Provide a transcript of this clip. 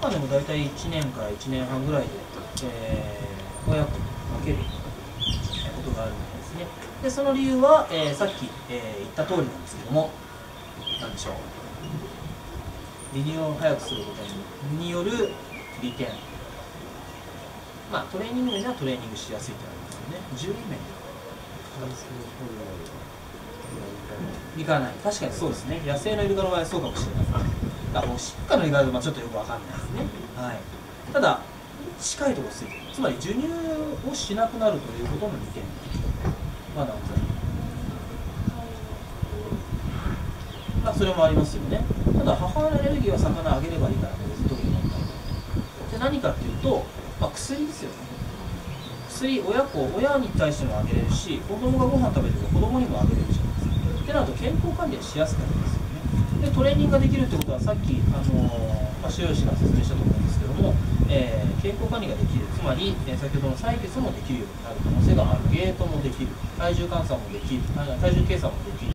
間でも大体1年から1年半ぐらいで、親子に分けることがあるみたいですね。でその理由は、さっき、言った通りなんですけども、何でしょう、離乳を早くすることによる利点、まあトレーニング面ではトレーニングしやすいってなりますよね。獣医面でいかない、確かにそうですね。野生のイルカの場合はそうかもしれない。だからシッカのイルカはちょっとよくわかんないですね。はい。ただ近いところついてる、つまり授乳をしなくなるということの利点、まだまあそれもありますよね。ただ母親アレルギーは魚あげればいいからね、ずっと問題で何かっていうと、まあ、薬ですよね。薬、親に対してもあげれるし、子供がご飯食べてると子供にもあげれるじゃないですか。ってなると健康管理はしやすくなりますよね。でトレーニングができるってことはさっき塩吉が説明したと思うんですけども、健康管理ができる、つまり、先ほどの採血もできるようになる可能性がある、ゲートもできる、体重換算もできる、体重計算もできる。